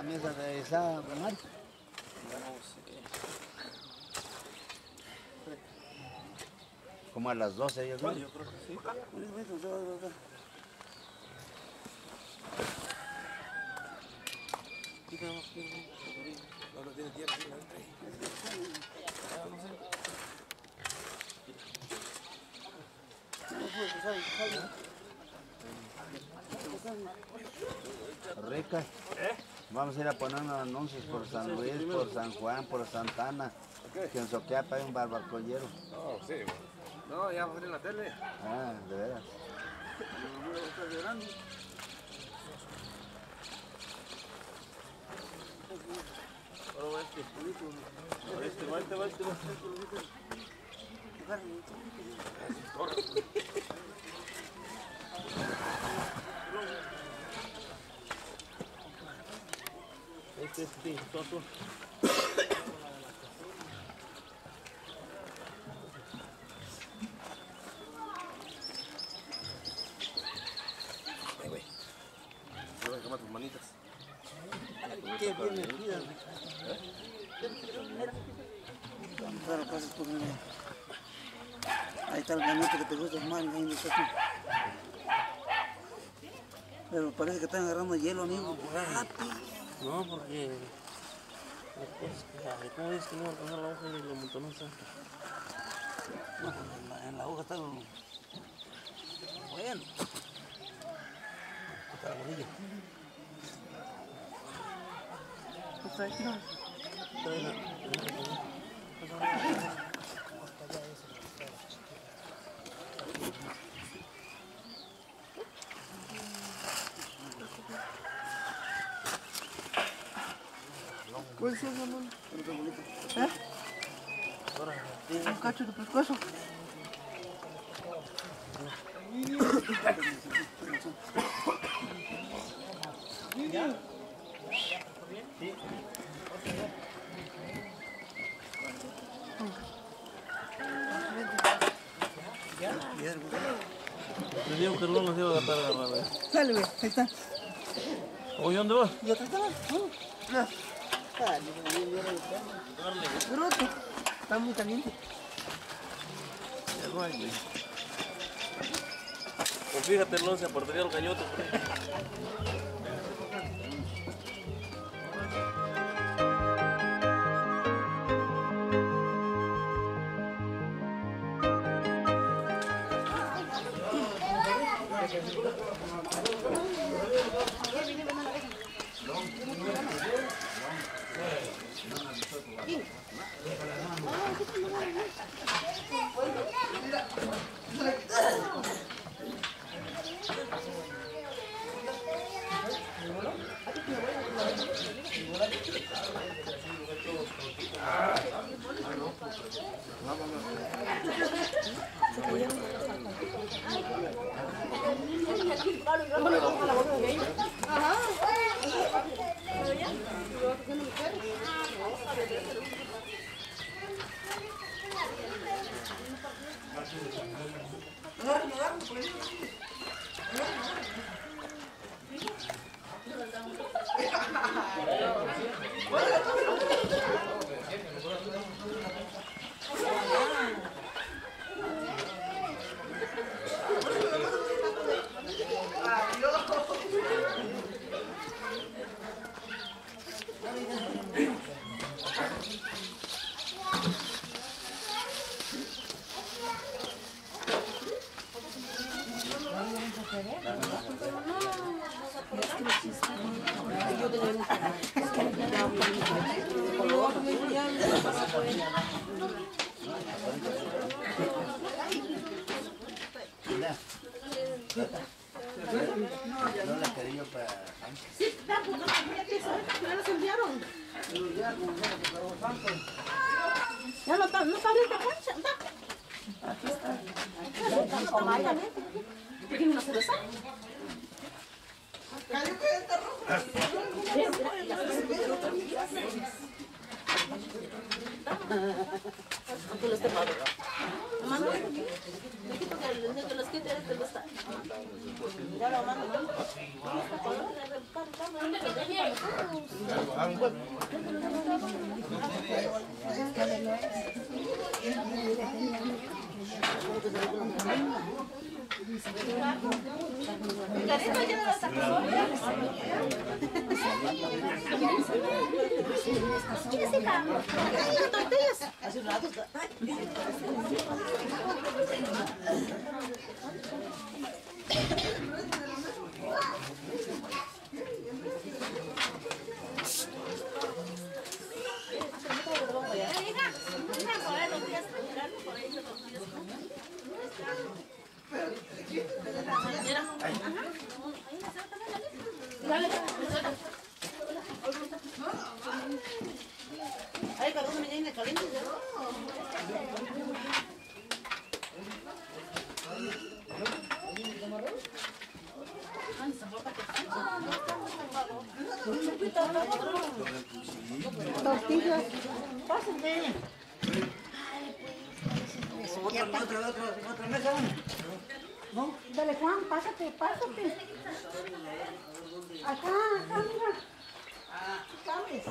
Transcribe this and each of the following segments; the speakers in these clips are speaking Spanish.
mesa de esa, Omar? No sé. Como a las 12 ellos, ¿no? Yo creo que sí. No tiene tiempo, sí, no entra ahí. No sé. Rica. Vamos a ir a poner unos anuncios por San Luis, por San Juan, por Santa Ana. Que en Soquiapa hay un barbacollero. No, sí. No, ya va a salir en la tele. Ah, de veras. Toto. Güey. Voy a quemar tus manitas. Qué bien metida. Claro, pasas por mí. Ahí está el ganito que te gusta, man, ahí está aquí. Pero parece que están agarrando hielo, amigo. No, porque... ¿Cómo dices que no alcanzar la hoja y lo montonosa? No, en la hoja está lo... Bueno. Está la rodilla. Pues ahí no. ¿Cuál es eso, hermano? ¿Eh? Un cacho de pescuezo. Les digo que no los iba a agarrar. Sale, güey, ahí está. Oye, ¿dónde vas? ¿Y acá estaba? No. Bruto. Está muy caliente. Ya no hay, güey. Pues fíjate, no se apartaría el cañote por ahí. No la quería yo para... Sí, no sabía que ya los enviaron. Ya no está abierta cancha. Aquí está. ¿Por qué no se lo sabe? Aunque lo esté padre. Mando, me quito que los quite, te lo está. Ya lo mando. Hace un rato está. Ay, cabrón, me viene caliente. Tortillas. Pásenme. Otra mesa. ¿No? Dale, Juan, pásate, pásate. Acá, mira. ¿Sabes?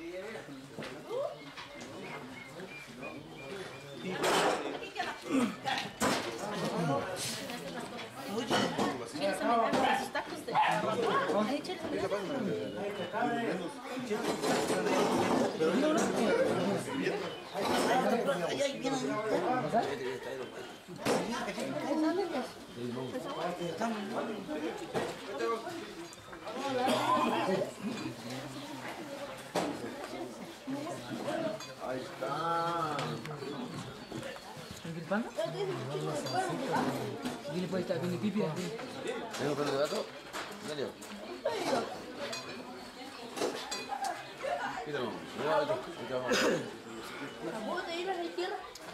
Ahí está. Gini pa tak gini pipi ah. ¿Tengo pelo de gato? Dale. Quítalo. Mira, ahí vamos. ¿Acabó de ir a la izquierda?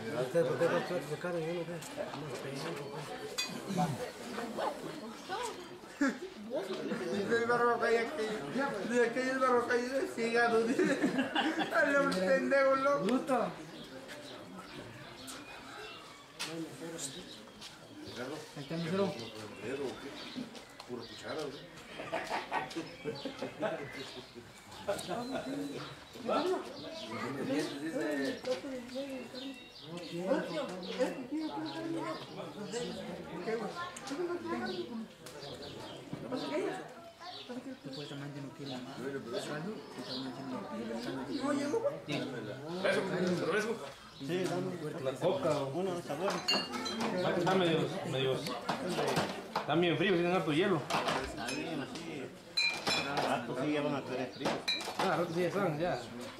Dice el barrocaí aquí. Dice que el barrocaí de cigarro. Dice. Al hombre pendejo loco. Gusto. Ahí está mi cero. Pura cuchara, Después también no quiere saldo y también Sí, Una coca o uno sabor. están medios. Están bien fríos, tienen harto hielo. Está bien, así. Rato sí ya van a tener frío. Ah, rato sí ya están, ya.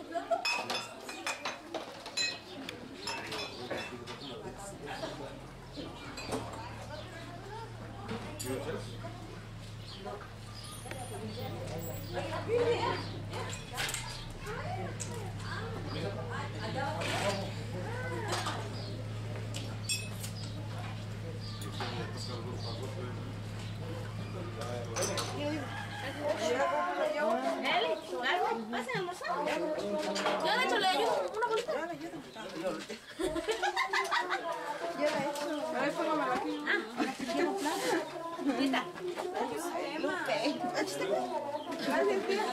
¿Pasen a almorzar? Yo de hecho le ayudo una bolita. Yo la he hecho. A ver, póngamelo aquí. Quiero plata. Lista. Lupe. Gracias, tía.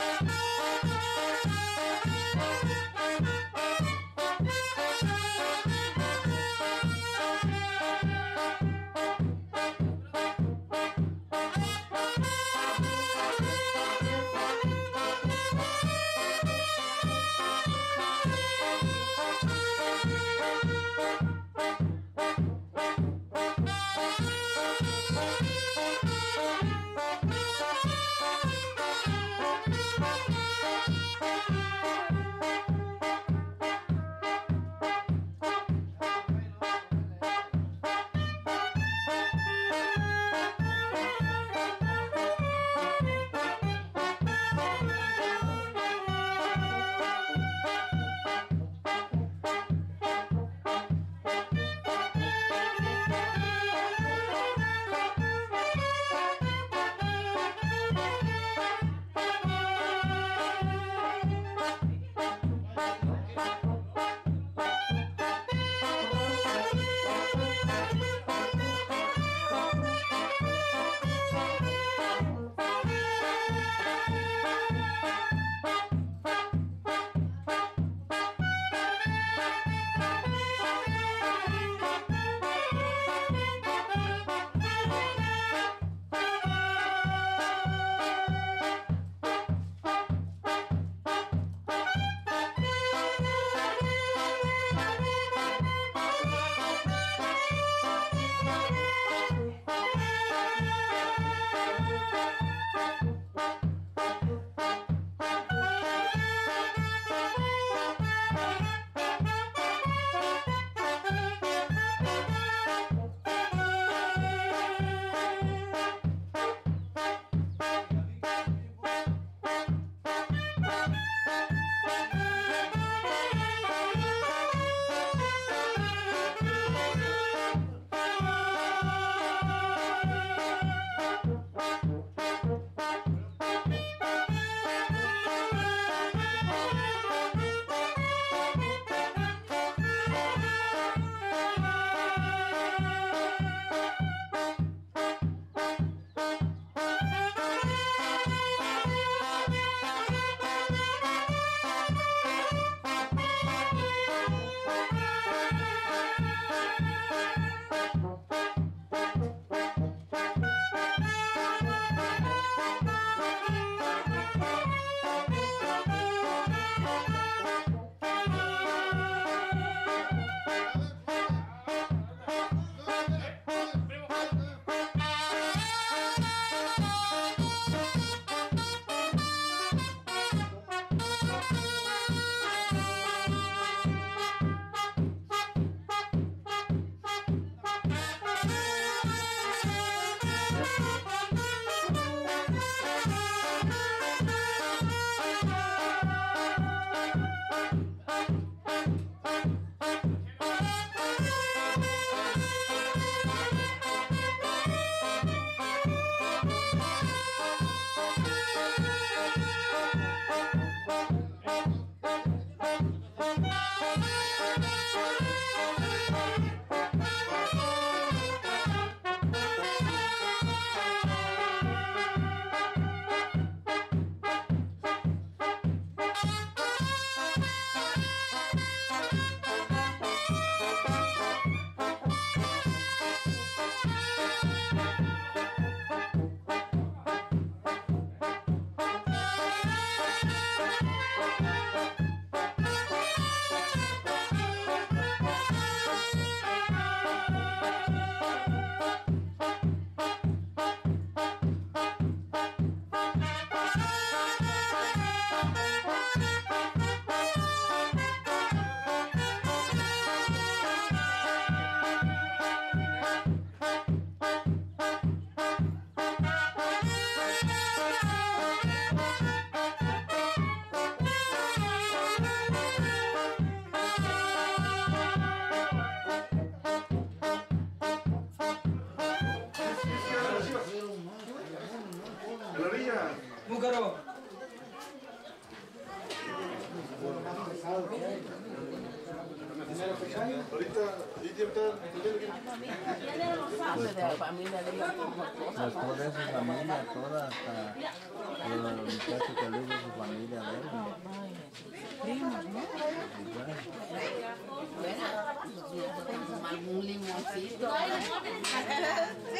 Búcaro. Primero fechario. Ahorita, ¿y tiempo está? Pues toda esa familia, toda hasta los muchachos que le hizo su familia de él. Primos, ¿no? Algún limoncito. Sí.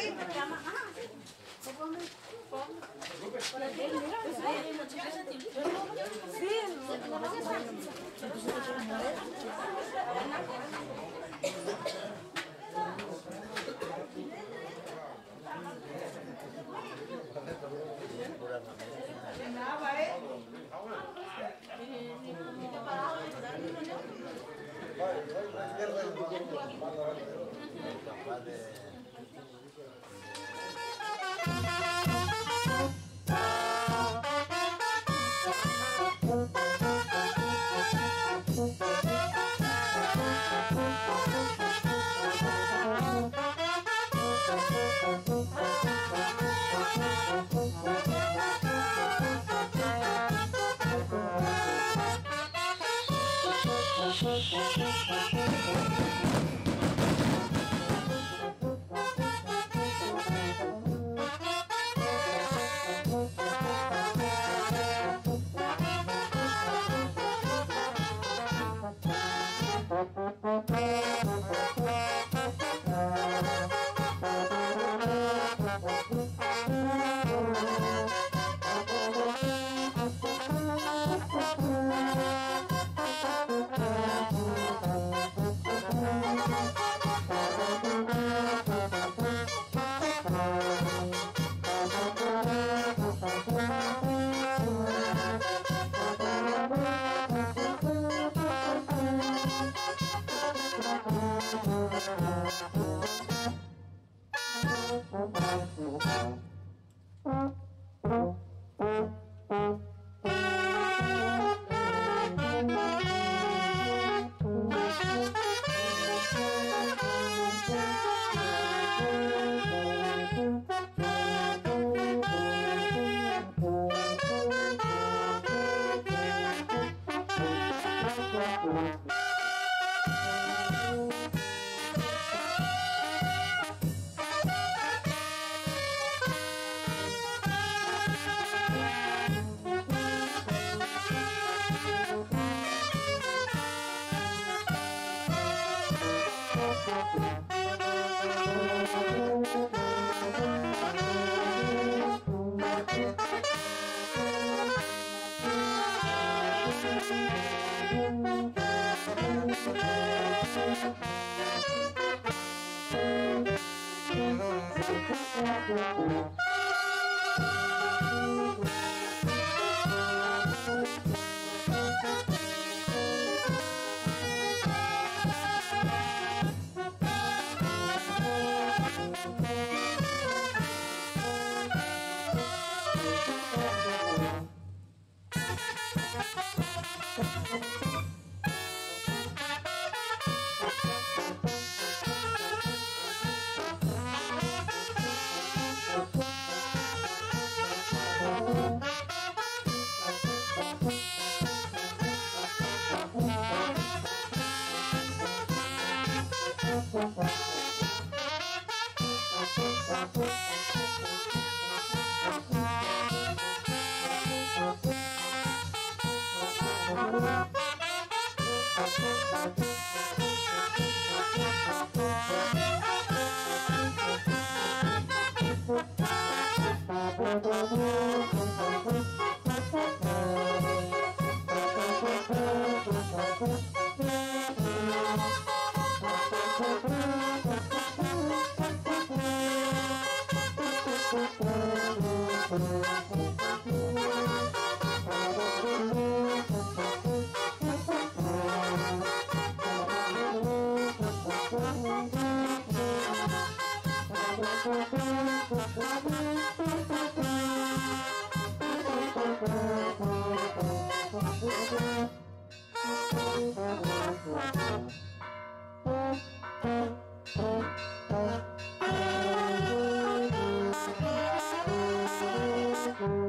Thank you.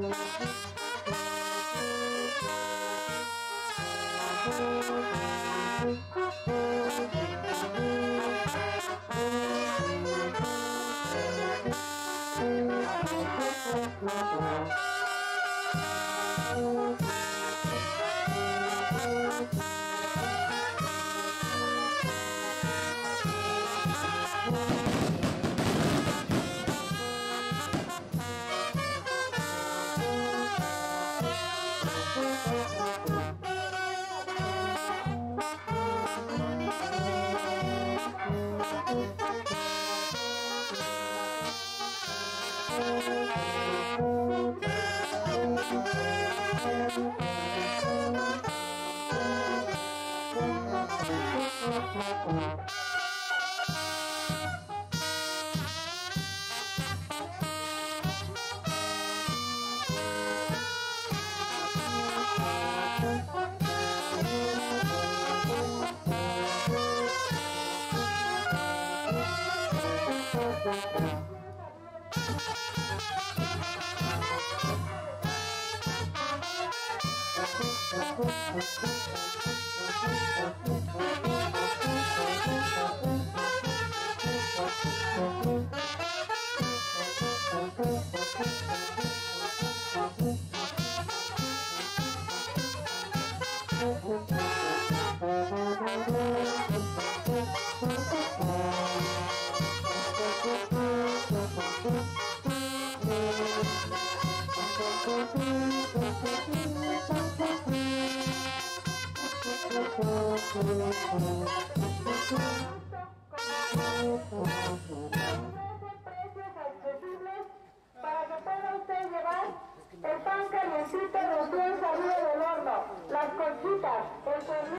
Para que pueda usted llevar el pan calientito recién salido del horno, las conchitas, el